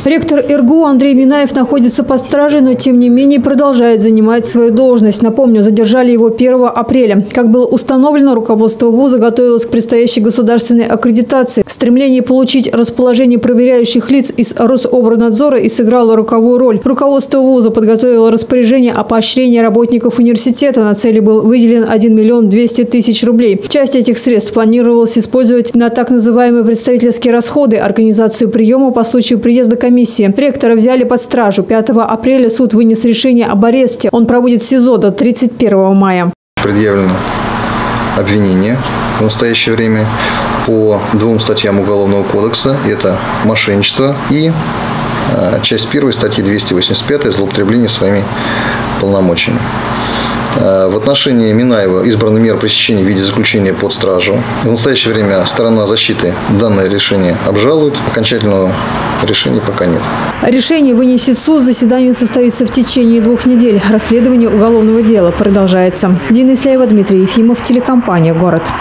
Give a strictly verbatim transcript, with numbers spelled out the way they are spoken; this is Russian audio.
Ректор эр гэ у Андрей Минаев находится под стражей, но тем не менее продолжает занимать свою должность. Напомню, задержали его первого апреля. Как было установлено, руководство вуза готовилось к предстоящей государственной аккредитации. В стремлении получить расположение проверяющих лиц из Рособорнадзора и сыграло роковую роль. Руководство вуза подготовило распоряжение о поощрении работников университета. На цели был выделен один миллион двести тысяч рублей. Часть этих средств планировалось использовать на так называемые представительские расходы, организацию приема по случаю приезда комиссии. Ректора взяли под стражу. пятого апреля суд вынес решение об аресте. Он проводит СИЗО до тридцать первого мая. Предъявлено обвинение в настоящее время по двум статьям Уголовного кодекса. Это мошенничество и часть первой статьи двести восемьдесят пять злоупотребление своими полномочиями. В отношении Минаева избраны меры пресечения в виде заключения под стражу. В настоящее время сторона защиты данное решение обжалует. Окончательного решения пока нет. Решение вынесет суд. Заседание состоится в течение двух недель. Расследование уголовного дела продолжается. Дина Исляева, Дмитрий Ефимов, телекомпания «Город».